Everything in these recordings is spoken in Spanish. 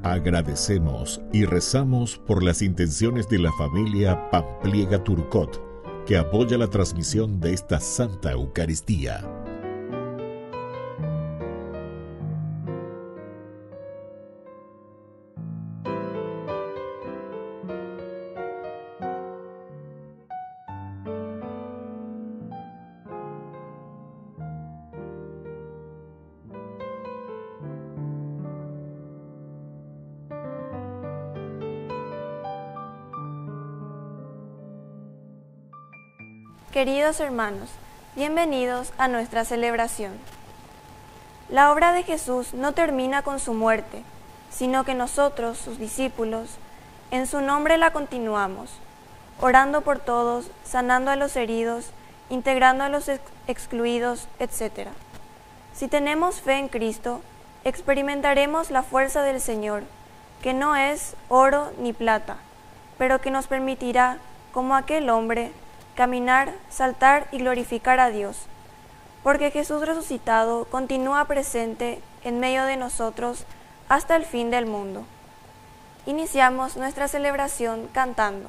Agradecemos y rezamos por las intenciones de la familia Pampliega Turcot, que apoya la transmisión de esta Santa Eucaristía. Queridos hermanos, bienvenidos a nuestra celebración. La obra de Jesús no termina con su muerte, sino que nosotros, sus discípulos, en su nombre la continuamos, orando por todos, sanando a los heridos, integrando a los excluidos, etc. Si tenemos fe en Cristo, experimentaremos la fuerza del Señor, que no es oro ni plata, pero que nos permitirá, como aquel hombre, caminar, saltar y glorificar a Dios, porque Jesús resucitado continúa presente en medio de nosotros hasta el fin del mundo. Iniciamos nuestra celebración cantando.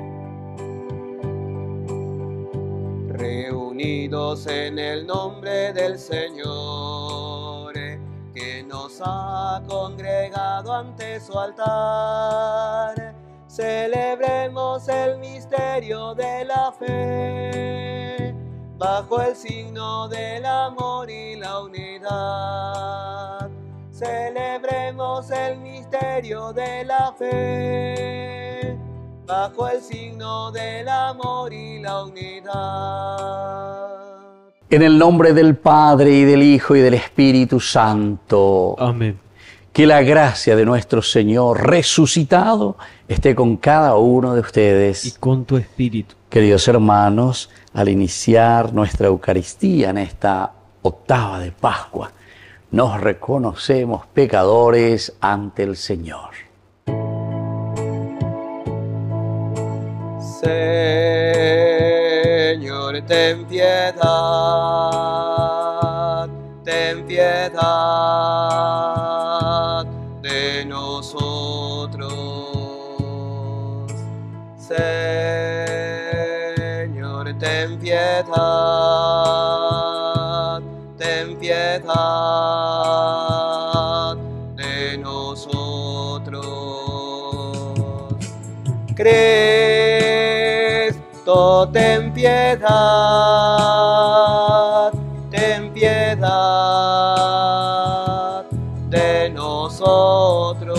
Reunidos en el nombre del Señor, que nos ha congregado ante su altar, celebremos el misterio de la fe, bajo el signo del amor y la unidad. Celebremos el misterio de la fe, bajo el signo del amor y la unidad. En el nombre del Padre, y del Hijo, y del Espíritu Santo. Amén. Que la gracia de nuestro Señor resucitado esté con cada uno de ustedes. Y con tu espíritu. Queridos hermanos, al iniciar nuestra Eucaristía en esta octava de Pascua, nos reconocemos pecadores ante el Señor. Señor, ten piedad, ten piedad de nosotros. Señor, ten piedad, ten piedad de nosotros. Cristo, ten piedad, ten piedad de nosotros.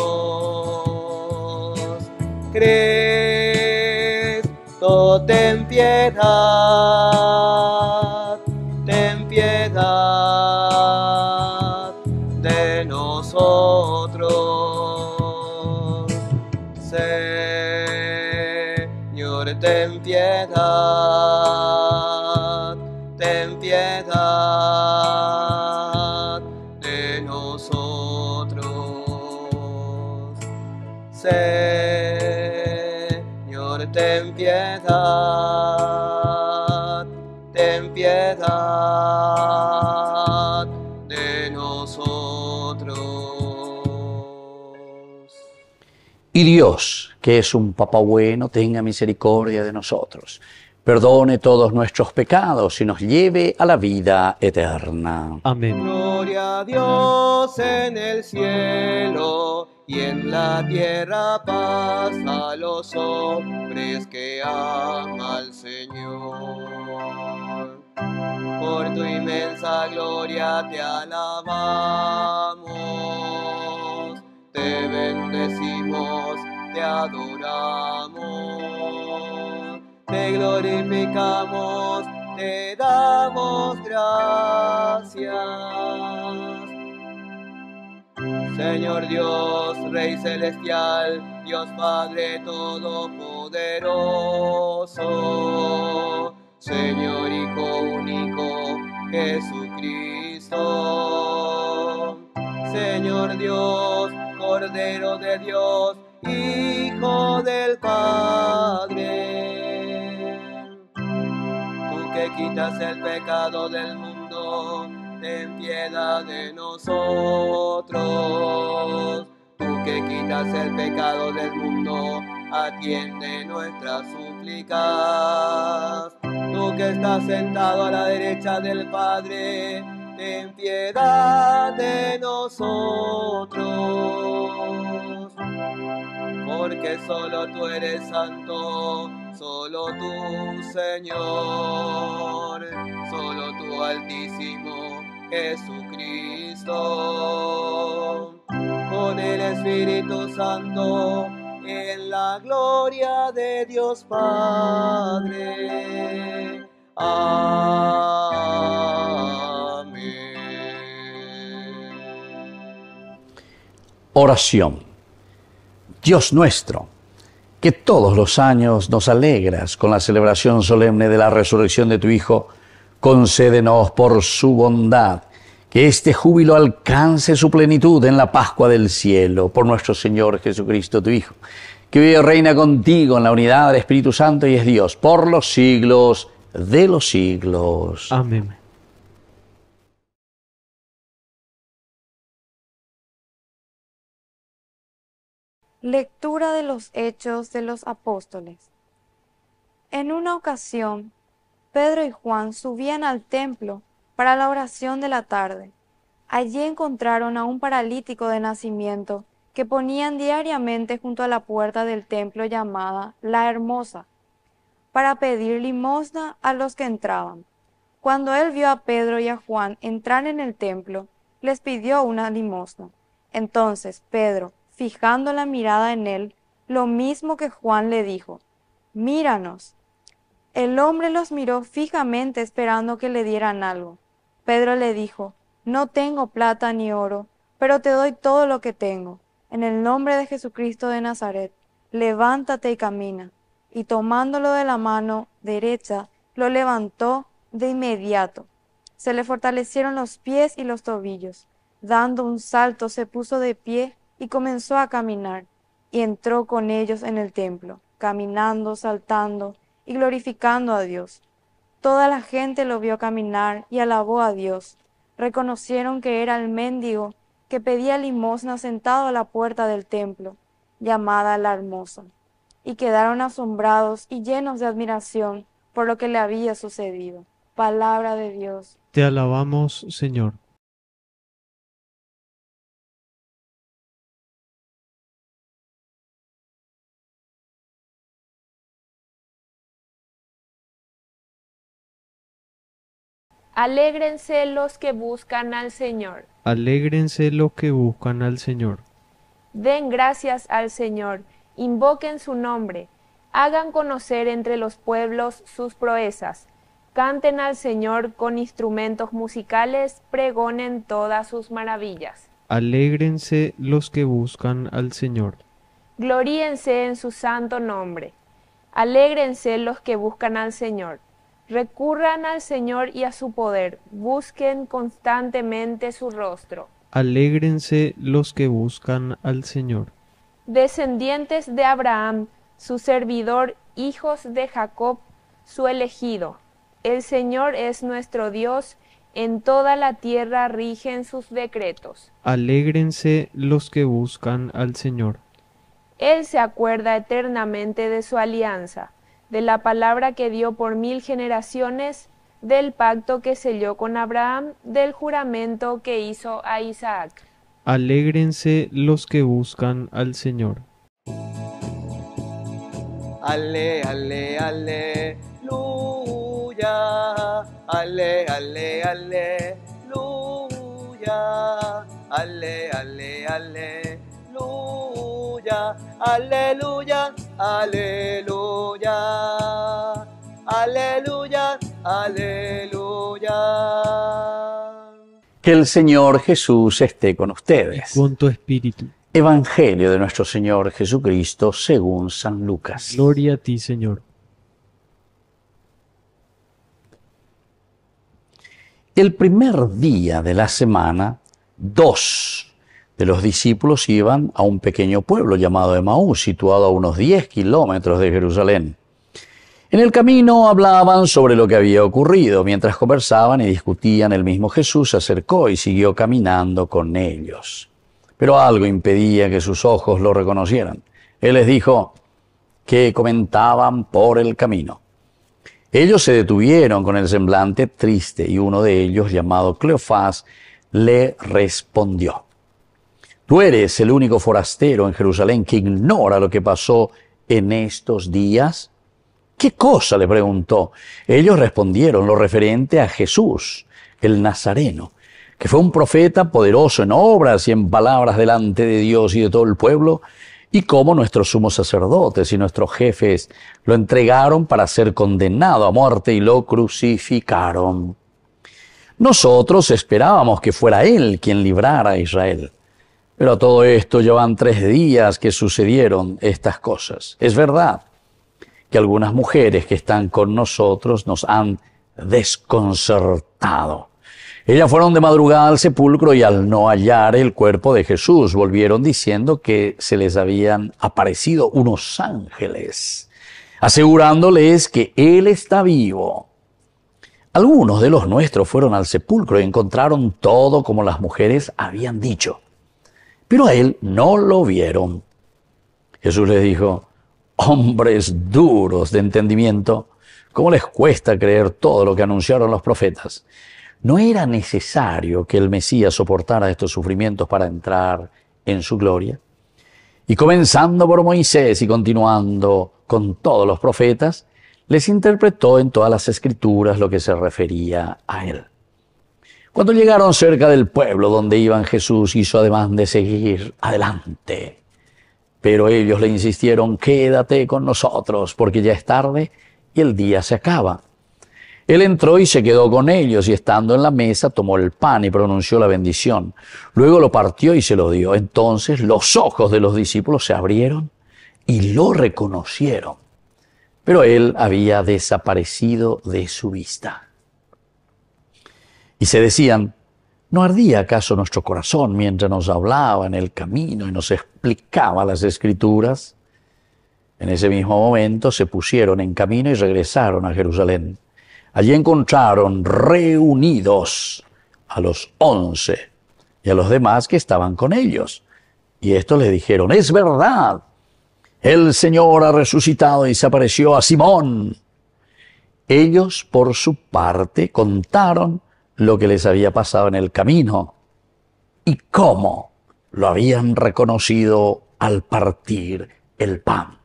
Cristo, ten piedad, ten piedad de nosotros. Señor, ten piedad, ten piedad de nosotros. Señor, ten piedad, ten piedad de nosotros. Y Dios, que es un Papá bueno, tenga misericordia de nosotros, perdone todos nuestros pecados y nos lleve a la vida eterna. Amén. Gloria a Dios en el cielo y en la tierra paz a los hombres que ama al Señor. Por tu inmensa gloria te alabamos, te bendecimos, te adoramos, te glorificamos, te damos gracias. Señor Dios, Rey celestial, Dios Padre todopoderoso, Señor Hijo único, Jesucristo. Señor Dios, Cordero de Dios, Hijo del Padre. Tú que quitas el pecado del mundo, ten piedad de nosotros. Tú que quitas el pecado del mundo, atiende nuestras súplicas. Tú que estás sentado a la derecha del Padre, ten piedad de nosotros. Porque solo tú eres santo, solo tú, Señor, solo tú, Altísimo Jesucristo, con el Espíritu Santo, en la gloria de Dios Padre. Amén. Oración. Dios nuestro, que todos los años nos alegras con la celebración solemne de la resurrección de tu Hijo, concédenos por su bondad que este júbilo alcance su plenitud en la Pascua del cielo, por nuestro Señor Jesucristo, tu Hijo, que vive y reina contigo en la unidad del Espíritu Santo y es Dios por los siglos de los siglos. Amén. Lectura de los Hechos de los Apóstoles. En una ocasión, Pedro y Juan subían al templo para la oración de la tarde. Allí encontraron a un paralítico de nacimiento que ponían diariamente junto a la puerta del templo llamada La Hermosa, para pedir limosna a los que entraban. Cuando él vio a Pedro y a Juan entrar en el templo, les pidió una limosna. Entonces Pedro, fijando la mirada en él, lo mismo que Juan, le dijo: «Míranos». El hombre los miró fijamente esperando que le dieran algo. Pedro le dijo: «No tengo plata ni oro, pero te doy todo lo que tengo. En el nombre de Jesucristo de Nazaret, levántate y camina». Y tomándolo de la mano derecha, lo levantó de inmediato. Se le fortalecieron los pies y los tobillos. Dando un salto, se puso de pie y comenzó a caminar, y entró con ellos en el templo, caminando, saltando y glorificando a Dios. Toda la gente lo vio caminar y alabó a Dios. Reconocieron que era el mendigo que pedía limosna sentado a la puerta del templo, llamada La Hermosa, y quedaron asombrados y llenos de admiración por lo que le había sucedido. Palabra de Dios. Te alabamos, Señor. Alégrense los que buscan al Señor. Alégrense los que buscan al Señor. Den gracias al Señor, invoquen su nombre, hagan conocer entre los pueblos sus proezas, canten al Señor con instrumentos musicales, pregonen todas sus maravillas. Alégrense los que buscan al Señor. Gloríense en su santo nombre. Alégrense los que buscan al Señor. Recurran al Señor y a su poder, busquen constantemente su rostro. Alégrense los que buscan al Señor. Descendientes de Abraham, su servidor, hijos de Jacob, su elegido. El Señor es nuestro Dios, en toda la tierra rigen sus decretos. Alégrense los que buscan al Señor. Él se acuerda eternamente de su alianza, de la palabra que dio por 1000 generaciones, del pacto que selló con Abraham, del juramento que hizo a Isaac. Alégrense los que buscan al Señor. Ale, ale, aleluya. Ale, ale, aleluya. Ale, ale, aleluya. Aleluya, aleluya. Aleluya, aleluya. Que el Señor Jesús esté con ustedes. Con tu espíritu. Evangelio de nuestro Señor Jesucristo según San Lucas. Gloria a ti, Señor. El primer día de la semana, 2 de los discípulos iban a un pequeño pueblo llamado Emaús, situado a unos 10 kilómetros de Jerusalén. En el camino hablaban sobre lo que había ocurrido. Mientras conversaban y discutían, el mismo Jesús se acercó y siguió caminando con ellos. pero algo impedía que sus ojos lo reconocieran. Él les dijo que comentaban por el camino. Ellos se detuvieron con el semblante triste y uno de ellos, llamado Cleofás, le respondió: Tú eres el único forastero en Jerusalén que ignora lo que pasó en estos días. ¿Qué cosa?, le preguntó. Ellos respondieron lo referente a Jesús, el Nazareno, que fue un profeta poderoso en obras y en palabras delante de Dios y de todo el pueblo, y cómo nuestros sumos sacerdotes y nuestros jefes lo entregaron para ser condenado a muerte y lo crucificaron. Nosotros esperábamos que fuera Él quien librara a Israel. Pero a todo esto ya van 3 días que sucedieron estas cosas. Es verdad que algunas mujeres que están con nosotros nos han desconcertado. Ellas fueron de madrugada al sepulcro y al no hallar el cuerpo de Jesús, volvieron diciendo que se les habían aparecido unos ángeles, asegurándoles que Él está vivo. Algunos de los nuestros fueron al sepulcro y encontraron todo como las mujeres habían dicho, pero a Él no lo vieron. Jesús les dijo: hombres duros de entendimiento, ¿cómo les cuesta creer todo lo que anunciaron los profetas? ¿No era necesario que el Mesías soportara estos sufrimientos para entrar en su gloria? Y comenzando por Moisés y continuando con todos los profetas, les interpretó en todas las Escrituras lo que se refería a Él. Cuando llegaron cerca del pueblo donde iban, Jesús hizo ademán de seguir adelante. Pero ellos le insistieron: quédate con nosotros, porque ya es tarde y el día se acaba. Él entró y se quedó con ellos, y estando en la mesa tomó el pan y pronunció la bendición. Luego lo partió y se lo dio. Entonces los ojos de los discípulos se abrieron y lo reconocieron. Pero Él había desaparecido de su vista. Y se decían: ¿no ardía acaso nuestro corazón mientras nos hablaba en el camino y nos explicaba las Escrituras? En ese mismo momento se pusieron en camino y regresaron a Jerusalén. Allí encontraron reunidos a los 11 y a los demás que estaban con ellos. Y estos le dijeron: es verdad, el Señor ha resucitado y se apareció a Simón. Ellos, por su parte, contaron lo que les había pasado en el camino y cómo lo habían reconocido al partir el pan.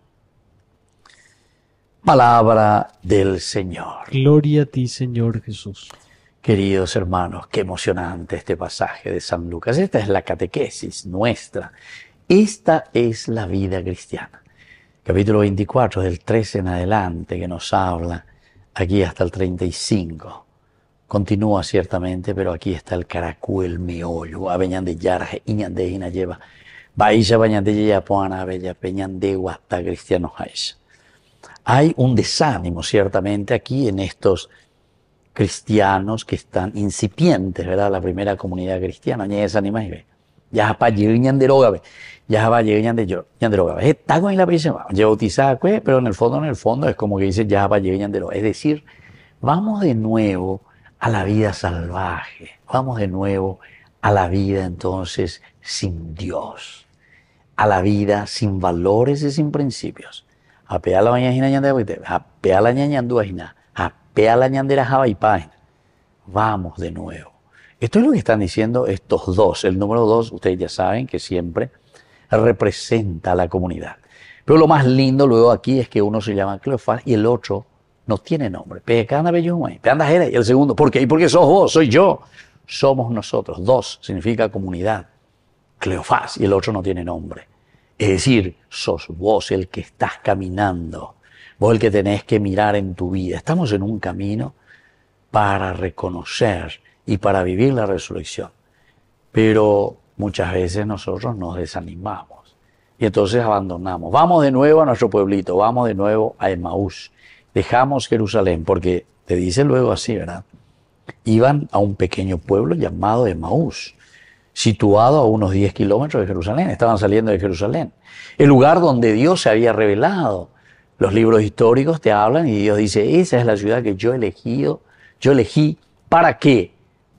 Palabra del Señor. Gloria a ti, Señor Jesús. Queridos hermanos, qué emocionante este pasaje de San Lucas. Esta es la catequesis nuestra. Esta es la vida cristiana. Capítulo 24, del 13 en adelante, que nos habla aquí hasta el 35. Continúa ciertamente, pero aquí está el caracú, el meollo. Aveñande yarje, iñande ina lleva. Baisha bañande ya poana bella peñande guasta cristianos haisha. Hay un desánimo ciertamente aquí en estos cristianos que están incipientes, ¿verdad? La primera comunidad cristiana, ya desanima y ve. Ya para llegar de droga, ya va a llegar de droga. Está con la prisión, ya bautizada, pero en el fondo es como que dice ya va a llegar de droga. Es decir, vamos de nuevo a la vida salvaje, vamos de nuevo a la vida entonces sin Dios, a la vida sin valores y sin principios. Apea la mañana ñande, apea la ñandúajina, apea la ñandera java y página. Vamos de nuevo. Esto es lo que están diciendo estos dos. El número 2, ustedes ya saben que siempre representa a la comunidad. Pero lo más lindo luego aquí es que uno se llama Cleofás y el otro no tiene nombre. Y el segundo, ¿por qué? Porque sos vos, soy yo. Somos nosotros. 2 significa comunidad. Cleofás y el otro no tiene nombre. Es decir, sos vos el que estás caminando, vos el que tenés que mirar en tu vida. Estamos en un camino para reconocer y para vivir la resurrección. Pero muchas veces nosotros nos desanimamos y entonces abandonamos. Vamos de nuevo a nuestro pueblito, vamos de nuevo a Emaús. Dejamos Jerusalén porque te dice luego así, ¿verdad? Iban a un pequeño pueblo llamado Emaús, situado a unos 10 kilómetros de Jerusalén. Estaban saliendo de Jerusalén, el lugar donde Dios se había revelado. Los libros históricos te hablan y Dios dice: esa es la ciudad que yo elegí. ¿Para qué?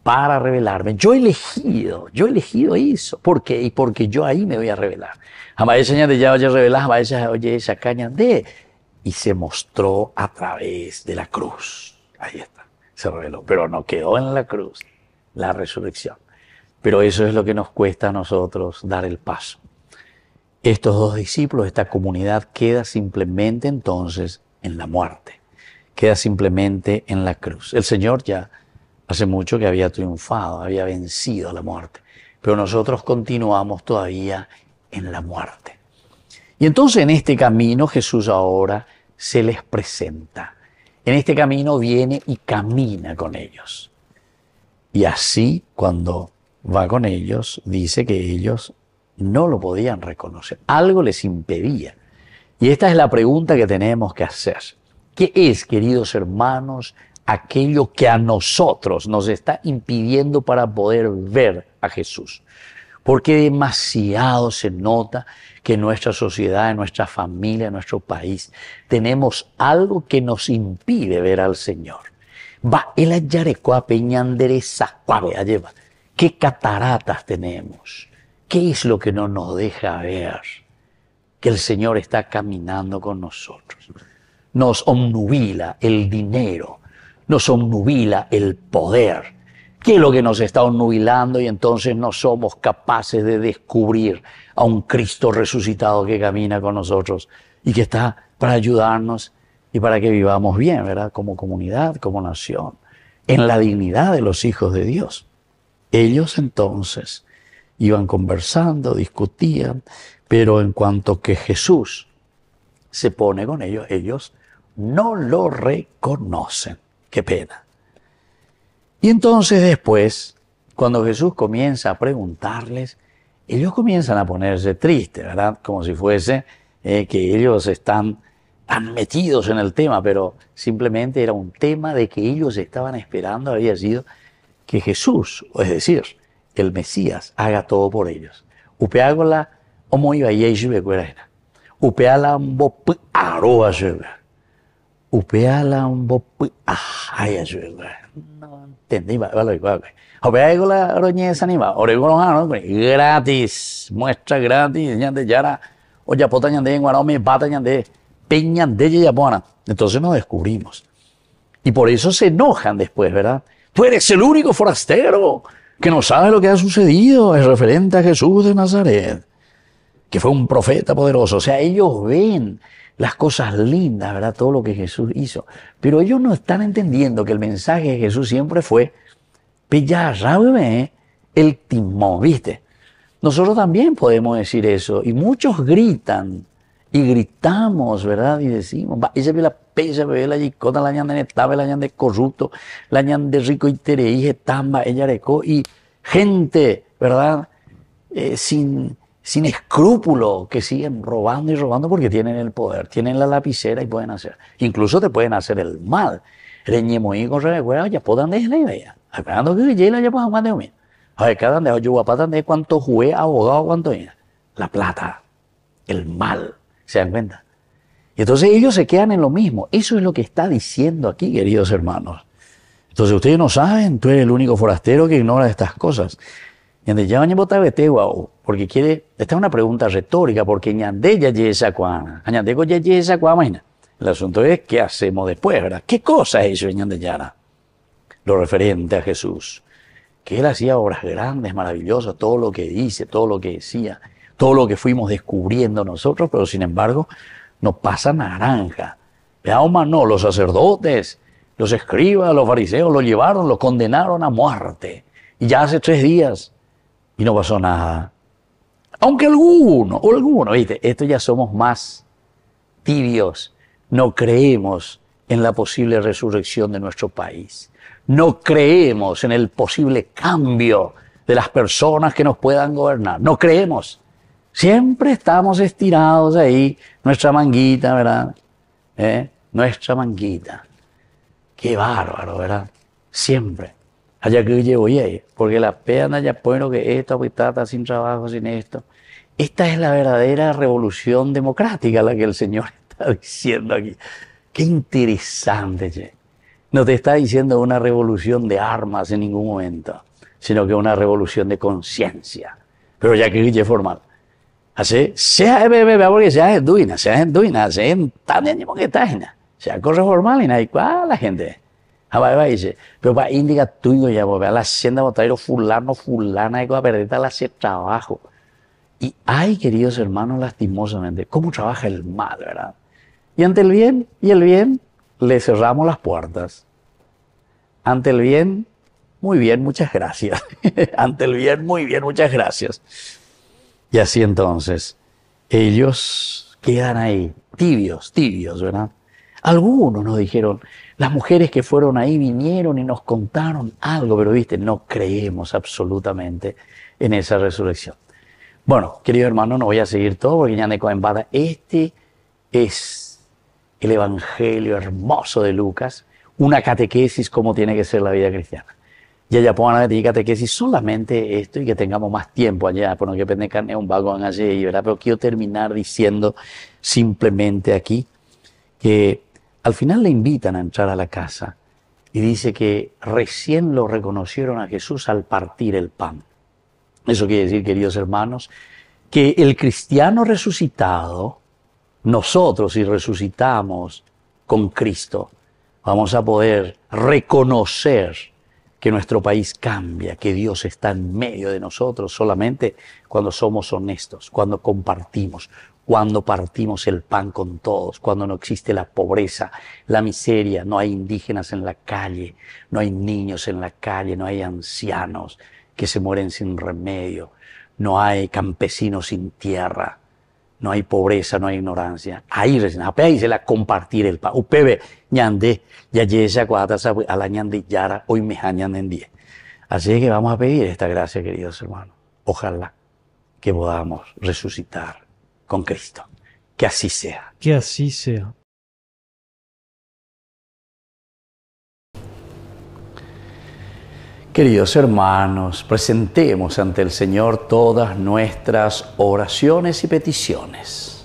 para revelarme. Yo he elegido eso. ¿Por qué? Y porque yo ahí me voy a revelar. Amaecha ñande ya oye revelar, amaecha oye esa caña de. Y se mostró a través de la cruz. Ahí está, se reveló. Pero no quedó en la cruz, la resurrección. Pero eso es lo que nos cuesta a nosotros dar el paso. Estos dos discípulos, esta comunidad queda simplemente entonces en la muerte. Queda simplemente en la cruz. El Señor ya hace mucho que había triunfado, había vencido a la muerte. Pero nosotros continuamos todavía en la muerte. Y entonces en este camino Jesús ahora se les presenta. En este camino viene y camina con ellos. Y así cuando va con ellos, dice que ellos no lo podían reconocer. Algo les impedía. Y esta es la pregunta que tenemos que hacer. ¿Qué es, queridos hermanos, aquello que a nosotros nos está impidiendo para poder ver a Jesús? Porque demasiado se nota que en nuestra sociedad, en nuestra familia, en nuestro país, tenemos algo que nos impide ver al Señor. Va el ayarecoa peñandereza, lleva. ¿Qué cataratas tenemos? ¿Qué es lo que no nos deja ver? Que el Señor está caminando con nosotros. Nos obnubila el dinero, nos obnubila el poder. ¿Qué es lo que nos está obnubilando? Y entonces no somos capaces de descubrir a un Cristo resucitado que camina con nosotros y que está para ayudarnos y para que vivamos bien, ¿verdad? Como comunidad, como nación, en la dignidad de los hijos de Dios. Ellos entonces iban conversando, discutían, pero en cuanto que Jesús se pone con ellos, ellos no lo reconocen. Qué pena. Y entonces después, cuando Jesús comienza a preguntarles, ellos comienzan a ponerse tristes, ¿verdad? Como si fuese que ellos están tan metidos en el tema, pero simplemente era un tema de que ellos estaban esperando, había sido que Jesús, es decir, el Mesías, haga todo por ellos. Upeágola, omo iba y ella becuera. Upeala mbo aroa lleva. Upeala mbo ay lleva. No entendí, vale. Upeágola roñeza ni va. Oregón gratis, muestra gratis, ñande yara, o ya pota ñande en guarao me pata ñande, peña de ya buena. Entonces nos descubrimos. Y por eso se enojan después, ¿verdad? Tú eres el único forastero que no sabe lo que ha sucedido. Es referente a Jesús de Nazaret, que fue un profeta poderoso. O sea, ellos ven las cosas lindas, ¿verdad? Todo lo que Jesús hizo. Pero ellos no están entendiendo que el mensaje de Jesús siempre fue, el timón, ¿viste? Nosotros también podemos decir eso. Y muchos gritan. Y gritamos, ¿verdad? Y decimos, ella ve la pella, ve la yicota, la ñan de netave, la ñan de corrupto, la ñan de rico y tereije, tamba, ella recó. Y gente, ¿verdad? Sin escrúpulo, que siguen robando y robando porque tienen el poder, tienen la lapicera y pueden hacer. Incluso te pueden hacer el mal. Reñemoí con recuerda, ya puedan dejar la idea. Esperando que ya ya puedan más de mí. A ver, cada día yo guapatan de cuánto jugué, abogado, cuánto era. La plata, el mal. ¿Se dan cuenta? Y entonces ellos se quedan en lo mismo. Eso es lo que está diciendo aquí, queridos hermanos. Entonces ustedes no saben, tú eres el único forastero que ignora estas cosas. Porque quiere, esta es una pregunta retórica, porque ñande ya esa cuana, ñandego ya esa cuana. El asunto es, ¿qué hacemos después, verdad? ¿Qué cosa es eso en ñande yara? Lo referente a Jesús. Que él hacía obras grandes, maravillosas, todo lo que dice, todo lo que decía, todo lo que fuimos descubriendo nosotros, pero sin embargo nos pasa naranja. Veamos, no, los sacerdotes, los escribas, los fariseos lo llevaron, lo condenaron a muerte. Y ya hace 3 días y no pasó nada. Aunque alguno, ¿viste? Esto ya somos más tibios. No creemos en la posible resurrección de nuestro país. No creemos en el posible cambio de las personas que nos puedan gobernar. No creemos. Siempre estamos estirados ahí, nuestra manguita, ¿verdad? Nuestra manguita. Qué bárbaro, ¿verdad? Siempre. Allá que llevo, porque la pena ya bueno que esto, pues está sin trabajo, sin esto. Esta es la verdadera revolución democrática, la que el Señor está diciendo aquí. Qué interesante, che. no te está diciendo una revolución de armas en ningún momento, sino que una revolución de conciencia. Pero ya que es formal. Así, sea porque sea duina, sea también que está, sea cosa formal y nadie, ¿cuál la gente? Va dice, pero para indicar tuyo ya, a la hacienda botairo fulana, y que va a perder al hacer trabajo. Y ay, queridos hermanos, lastimosamente, cómo trabaja el mal, ¿verdad? Y ante el bien le cerramos las puertas. Ante el bien, muy bien, muchas gracias. Ante el bien, muy bien, muchas gracias. Y así entonces, ellos quedan ahí, tibios, ¿verdad? Algunos nos dijeron, las mujeres que fueron ahí vinieron y nos contaron algo, pero viste, no creemos absolutamente en esa resurrección. Bueno, querido hermano, no voy a seguir todo porque ya me coembada. Este es el evangelio hermoso de Lucas, una catequesis como tiene que ser la vida cristiana. Y allá pongan a decir catequesis solamente esto y que tengamos más tiempo allá, por no que pendecan un vago en allí, ¿verdad? Pero quiero terminar diciendo simplemente aquí que al final le invitan a entrar a la casa y dice que recién lo reconocieron a Jesús al partir el pan. Eso quiere decir, queridos hermanos, que el cristiano resucitado, nosotros si resucitamos con Cristo, vamos a poder reconocer que nuestro país cambia, que Dios está en medio de nosotros solamente cuando somos honestos, cuando compartimos, cuando partimos el pan con todos, cuando no existe la pobreza, la miseria, no hay indígenas en la calle, no hay niños en la calle, no hay ancianos que se mueren sin remedio, no hay campesinos sin tierra, no hay pobreza, no hay ignorancia. Ahí recién, ahí se la compartir el pan. Upebe, ñande, ya yesa cuatas a la ñande yara, hoy me hañan en 10. Así que vamos a pedir esta gracia, queridos hermanos. Ojalá que podamos resucitar con Cristo. Que así sea. Que así sea. Queridos hermanos, presentemos ante el Señor todas nuestras oraciones y peticiones.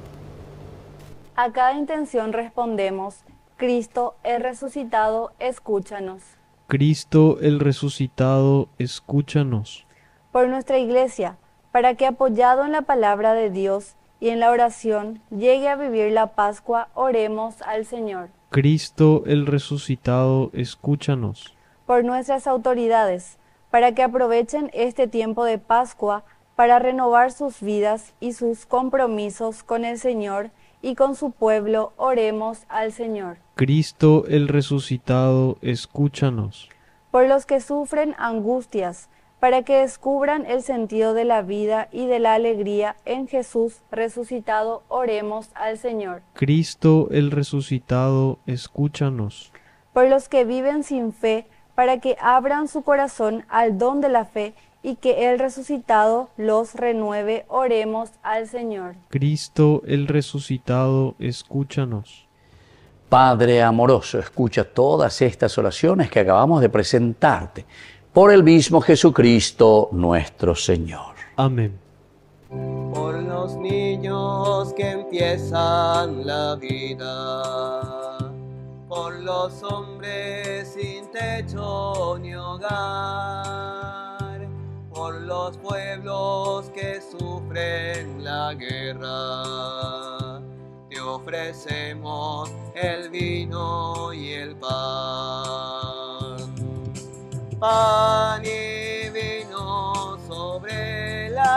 A cada intención respondemos, Cristo el resucitado, escúchanos. Cristo el resucitado, escúchanos. Por nuestra Iglesia, para que apoyado en la palabra de Dios y en la oración llegue a vivir la Pascua, oremos al Señor. Cristo el resucitado, escúchanos. Por nuestras autoridades, para que aprovechen este tiempo de Pascua para renovar sus vidas y sus compromisos con el Señor y con su pueblo, oremos al Señor. Cristo el resucitado, escúchanos. Por los que sufren angustias, para que descubran el sentido de la vida y de la alegría en Jesús resucitado, oremos al Señor. Cristo el resucitado, escúchanos. Por los que viven sin fe, para que abran su corazón al don de la fe y que el resucitado los renueve, oremos al Señor. Cristo el resucitado, escúchanos. Padre amoroso, escucha todas estas oraciones que acabamos de presentarte, por el mismo Jesucristo nuestro Señor. Amén. Por los niños que empiezan la vida, por los hombres sin techo ni hogar, por los pueblos que sufren la guerra, te ofrecemos el vino y el pan. Pan y vino sobre el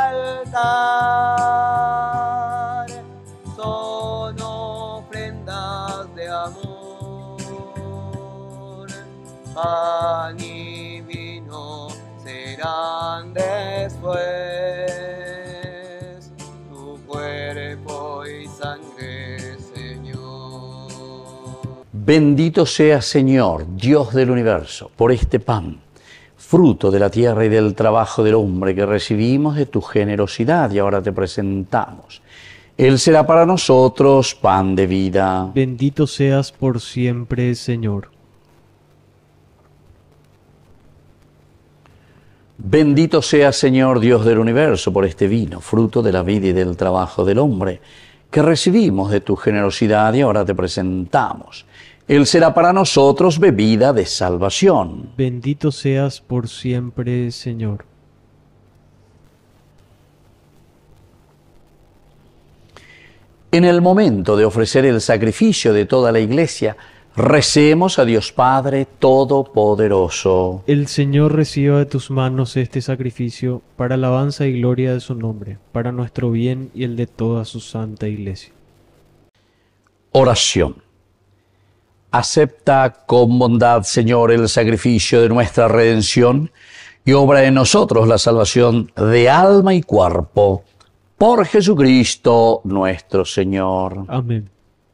altar son ofrendas de amor. Pan y vino serán después tu cuerpo y sangre, Señor. Bendito sea, Señor, Dios del universo, por este pan, fruto de la tierra y del trabajo del hombre que recibimos de tu generosidad y ahora te presentamos. Él será para nosotros pan de vida. Bendito seas por siempre, Señor. Bendito sea, Señor, Dios del universo, por este vino, fruto de la vida y del trabajo del hombre, que recibimos de tu generosidad y ahora te presentamos. Él será para nosotros bebida de salvación. Bendito seas por siempre, Señor. En el momento de ofrecer el sacrificio de toda la Iglesia, recemos a Dios Padre Todopoderoso. El Señor reciba de tus manos este sacrificio para alabanza y gloria de su nombre, para nuestro bien y el de toda su santa Iglesia. Oración. Acepta con bondad, Señor, el sacrificio de nuestra redención y obra en nosotros la salvación de alma y cuerpo. Por Jesucristo nuestro Señor. Amén.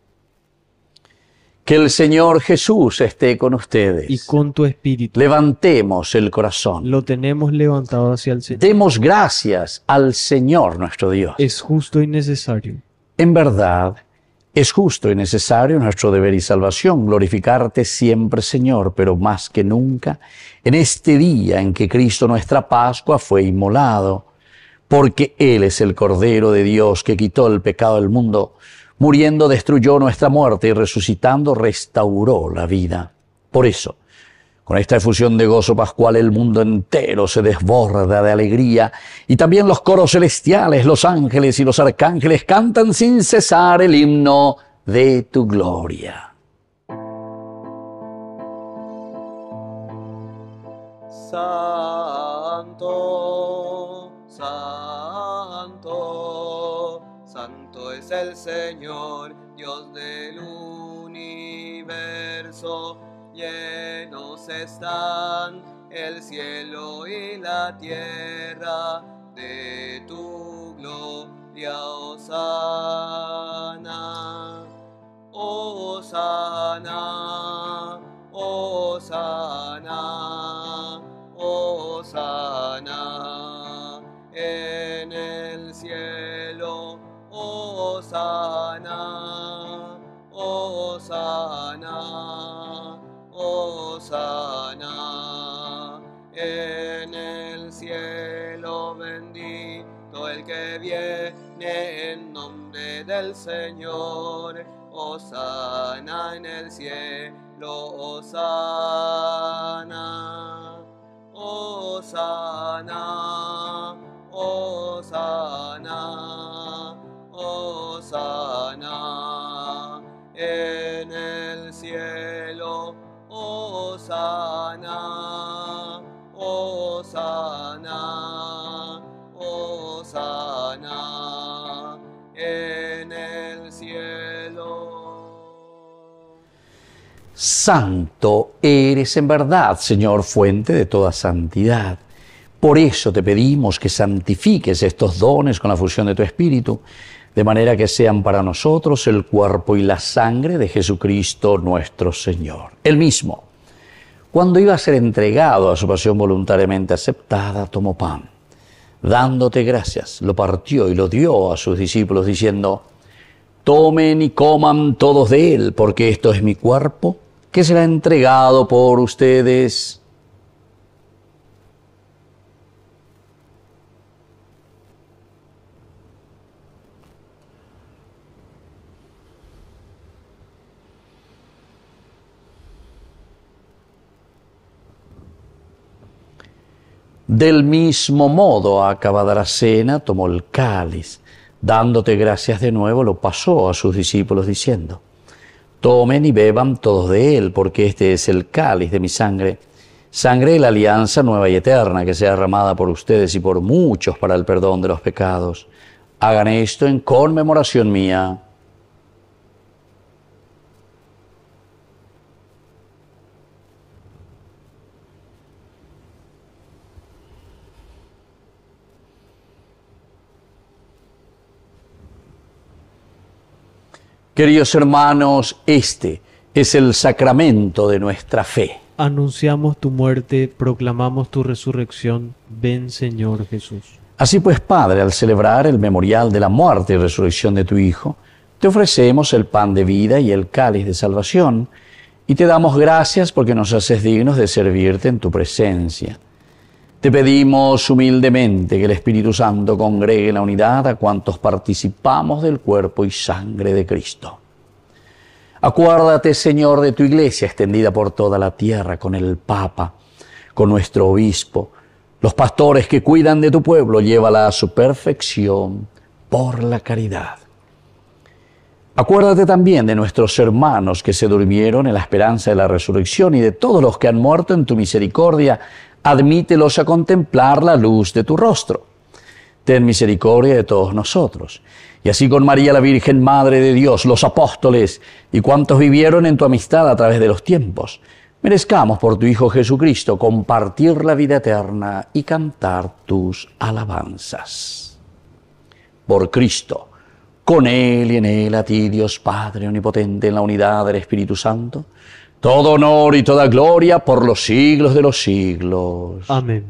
Que el Señor Jesús esté con ustedes. Y con tu espíritu. Levantemos el corazón. Lo tenemos levantado hacia el Señor. Demos gracias al Señor nuestro Dios. Es justo y necesario. En verdad, es justo y necesario nuestro deber y salvación glorificarte siempre, Señor, pero más que nunca en este día en que Cristo nuestra Pascua fue inmolado, porque Él es el Cordero de Dios que quitó el pecado del mundo, muriendo destruyó nuestra muerte y resucitando restauró la vida. Por eso, con esta efusión de gozo pascual el mundo entero se desborda de alegría y también los coros celestiales, los ángeles y los arcángeles cantan sin cesar el himno de tu gloria. Santo, santo, santo es el Señor, Dios del universo. Llenos están el cielo y la tierra de tu gloria, hosana, hosana, hosana, hosana en el cielo, hosana, hosana, hosana en el cielo, bendito el que viene en nombre del Señor, hosana en el cielo, hosana, hosana, hosana, hosana en el cielo, hosana, hosana, hosana en el cielo. Santo eres en verdad, Señor, fuente de toda santidad. Por eso te pedimos que santifiques estos dones con la fusión de tu Espíritu, de manera que sean para nosotros el cuerpo y la sangre de Jesucristo nuestro Señor. Él mismo, cuando iba a ser entregado a su pasión voluntariamente aceptada, tomó pan. Dándote gracias, lo partió y lo dio a sus discípulos, diciendo: tomen y coman todos de él, porque esto es mi cuerpo, que será entregado por ustedes. Del mismo modo, acabada la cena, tomó el cáliz. Dándote gracias de nuevo, lo pasó a sus discípulos, diciendo: tomen y beban todos de él, porque este es el cáliz de mi sangre, sangre de la alianza nueva y eterna, que sea derramada por ustedes y por muchos para el perdón de los pecados. Hagan esto en conmemoración mía. Queridos hermanos, este es el sacramento de nuestra fe. Anunciamos tu muerte, proclamamos tu resurrección. Ven, Señor Jesús. Así pues, Padre, al celebrar el memorial de la muerte y resurrección de tu Hijo, te ofrecemos el pan de vida y el cáliz de salvación, y te damos gracias porque nos haces dignos de servirte en tu presencia. Te pedimos humildemente que el Espíritu Santo congregue en la unidad a cuantos participamos del cuerpo y sangre de Cristo. Acuérdate, Señor, de tu iglesia extendida por toda la tierra, con el Papa, con nuestro obispo, los pastores que cuidan de tu pueblo, llévala a su perfección por la caridad. Acuérdate también de nuestros hermanos que se durmieron en la esperanza de la resurrección y de todos los que han muerto en tu misericordia, admítelos a contemplar la luz de tu rostro. Ten misericordia de todos nosotros. Y así con María la Virgen, Madre de Dios, los apóstoles y cuantos vivieron en tu amistad a través de los tiempos, merezcamos por tu Hijo Jesucristo compartir la vida eterna y cantar tus alabanzas. Por Cristo, con Él y en Él, a ti, Dios Padre omnipotente, en la unidad del Espíritu Santo, todo honor y toda gloria por los siglos de los siglos. Amén.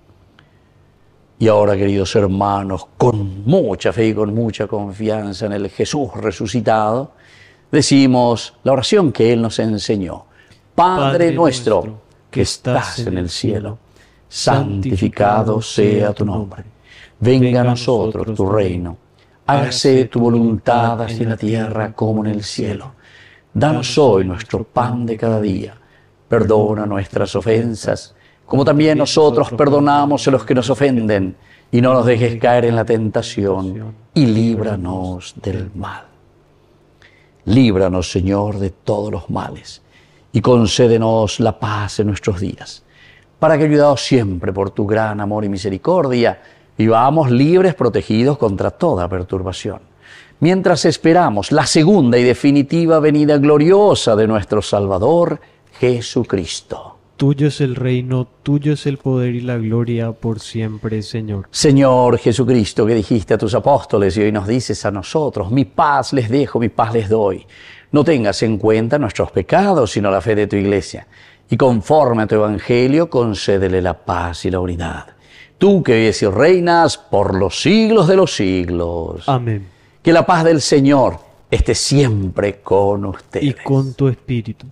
Y ahora, queridos hermanos, con mucha fe y con mucha confianza en el Jesús resucitado, decimos la oración que Él nos enseñó. Padre nuestro, que estás en el cielo, santificado sea tu nombre. Venga a nosotros tu reino. Hágase tu voluntad así en la tierra como en el cielo. Danos hoy nuestro pan de cada día. Perdona nuestras ofensas, como también nosotros perdonamos a los que nos ofenden, y no nos dejes caer en la tentación, y líbranos del mal. Líbranos, Señor, de todos los males, y concédenos la paz en nuestros días, para que, ayudados siempre por tu gran amor y misericordia, vivamos libres, protegidos contra toda perturbación, mientras esperamos la segunda y definitiva venida gloriosa de nuestro Salvador, Jesucristo. Tuyo es el reino, tuyo es el poder y la gloria por siempre, Señor. Señor Jesucristo, que dijiste a tus apóstoles y hoy nos dices a nosotros, mi paz les dejo, mi paz les doy. No tengas en cuenta nuestros pecados, sino la fe de tu iglesia. Y conforme a tu evangelio, concédele la paz y la unidad. Tú que vives y reinas por los siglos de los siglos. Amén. Que la paz del Señor esté siempre con ustedes. Y con tu espíritu.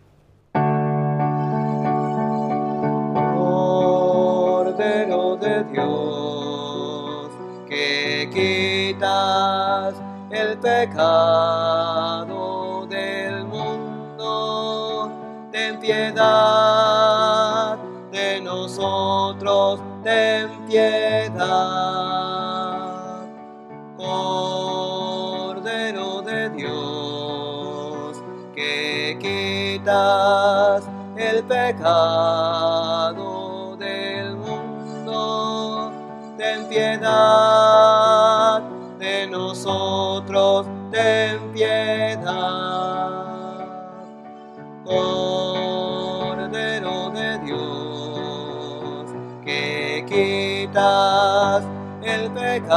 Cordero de Dios, que quitas el pecado del mundo, ten piedad de nosotros, ten piedad. Cordero de Dios, que quitas el pecado del mundo, ten piedad de nosotros, ten piedad. Cordero de Dios, que quitas el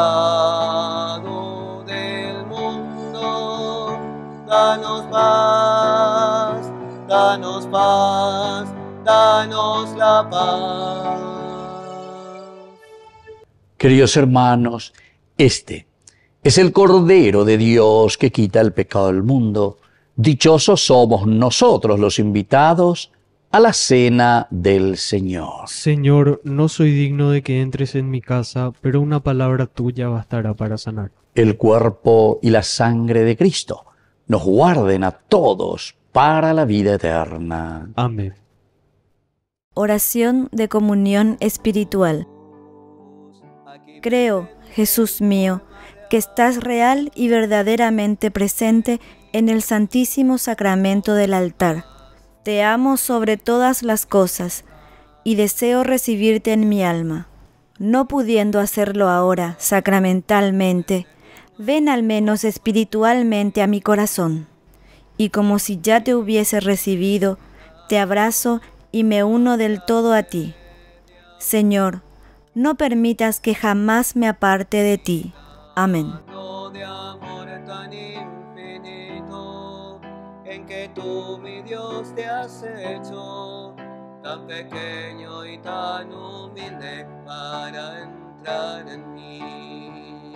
pecado del mundo, danos paz, danos paz, danos la paz. Queridos hermanos, este es el Cordero de Dios que quita el pecado del mundo. Dichosos somos nosotros los invitados a la cena del Señor. Señor, no soy digno de que entres en mi casa, pero una palabra tuya bastará para sanar. El cuerpo y la sangre de Cristo nos guarden a todos para la vida eterna. Amén. Oración de comunión espiritual. Creo, Jesús mío, que estás real y verdaderamente presente en el Santísimo Sacramento del altar. Te amo sobre todas las cosas y deseo recibirte en mi alma. No pudiendo hacerlo ahora sacramentalmente, ven al menos espiritualmente a mi corazón. Y como si ya te hubiese recibido, te abrazo y me uno del todo a ti. Señor, no permitas que jamás me aparte de ti. Amén. De amor tan infinito, en que tú, mi Dios, te has hecho tan pequeño y tan humilde para entrar en mí.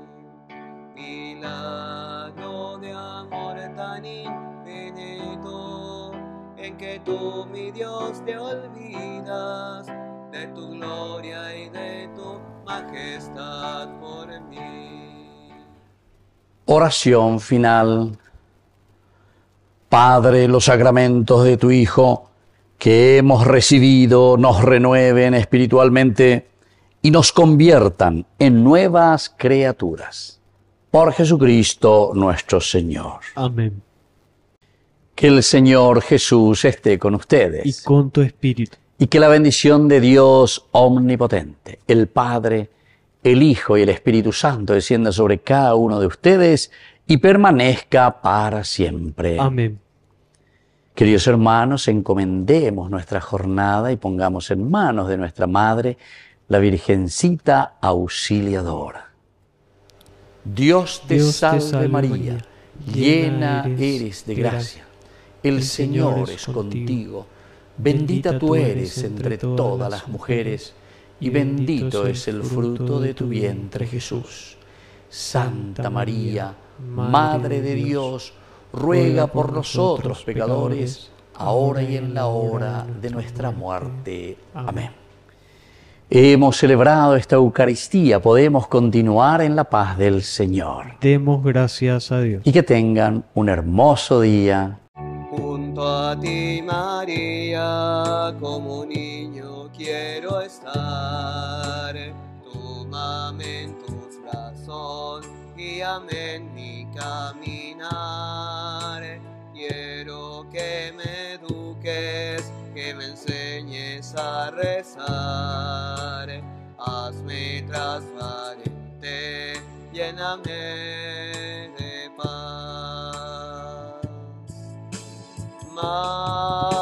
Milagro de amor tan infinito, en que tú, mi Dios, te olvidas de tu gloria y de tu majestad por mí. Oración final. Padre, los sacramentos de tu Hijo que hemos recibido nos renueven espiritualmente y nos conviertan en nuevas criaturas. Por Jesucristo nuestro Señor. Amén. Que el Señor Jesús esté con ustedes. Y con tu espíritu. Y que la bendición de Dios omnipotente, el Padre, el Hijo y el Espíritu Santo descienda sobre cada uno de ustedes y permanezca para siempre. Amén. Queridos hermanos, encomendemos nuestra jornada y pongamos en manos de nuestra Madre, la Virgencita Auxiliadora. Dios te salve María, llena eres de gracia. El Señor es contigo. Bendita tú eres entre todas las mujeres, y bendito es el fruto de tu vientre, Jesús. Santa María, Madre de Dios, ruega por nosotros pecadores, ahora y en la hora de nuestra muerte. Amén. Hemos celebrado esta Eucaristía, podemos continuar en la paz del Señor. Demos gracias a Dios. Y que tengan un hermoso día. Junto a ti, María, como un niño quiero estar. Tómame en tus brazos, guíame en mi caminar. Quiero que me eduques, que me enseñes a rezar. Hazme transparente, lléname de paz.